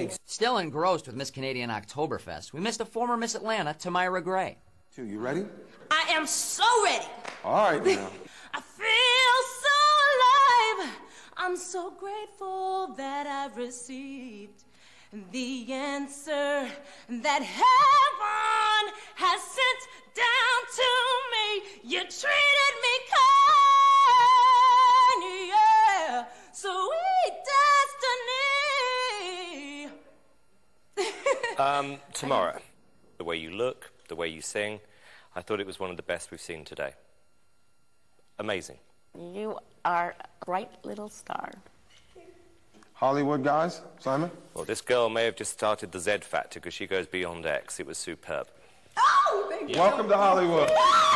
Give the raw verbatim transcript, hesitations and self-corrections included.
Thanks. Still engrossed with Miss Canadian Oktoberfest, we missed a former Miss Atlanta, Tamyra Gray. Two, you ready? I am so ready. All right, now. I feel so alive. I'm so grateful that I've received the answer that heaven has sent down to me. You treated me kind, yeah. Sweet destiny. um, Tamyra, the way you look, the way you sing, I thought it was one of the best we've seen today. Amazing. You are a bright little star. Hollywood guys, Simon? Well, this girl may have just started the Z Factor because she goes beyond X. It was superb. Oh, thank you. Welcome to Hollywood.